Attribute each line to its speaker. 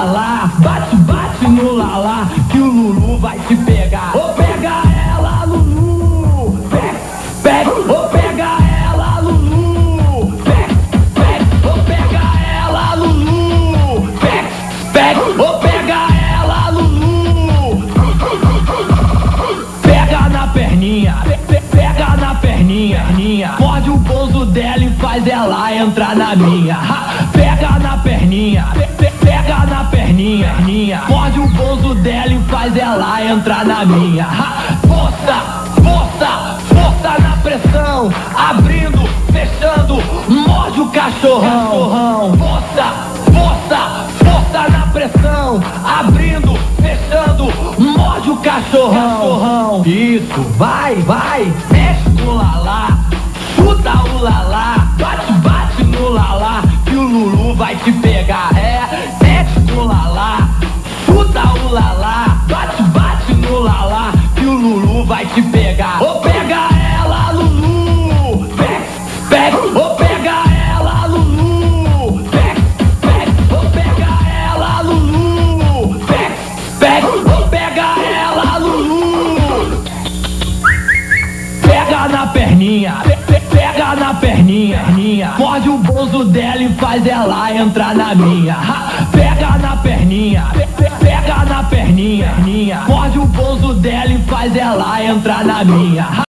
Speaker 1: lalá, bate, bate no lalá, que o Lulu vai te pegar. Ô, pega ela, Lulu, pega, ô, pega ela, Lulu, pega, ô, pega ela, Lulu, pega, ô, pega ela, Lulu, pega na perninha, pega na perninha, morde o bolso dela e faz ela entrar na minha. Pega na perninha, pega na perninha, morde o bolso dela e faz ela entrar na minha. Força, força, força na pressão, abrindo, fechando, morde o cachorrão. Força, força, força na pressão, abrindo, fechando, morde o cachorrão. Isso, vai, vai, mexe no lalá, chuta o lalá, bate, bate no lalá, que o Lulu vai te pegar. É, mexe no lalá, chuta o lalá, bate, bate no lalá, que o Lulu vai te pegar. Ô, pega ela, Lulu, pega, ô, pega ela, Lulu, pega, ô, pega ela, Lulu, pega, ô, pega ela, Lulu. Pega na perninha, pega na perninha, morde o bolso dela e faz ela entrar na minha. Pega na perninha, pega na perninha, morde o bolso dela e faz ela entrar na minha.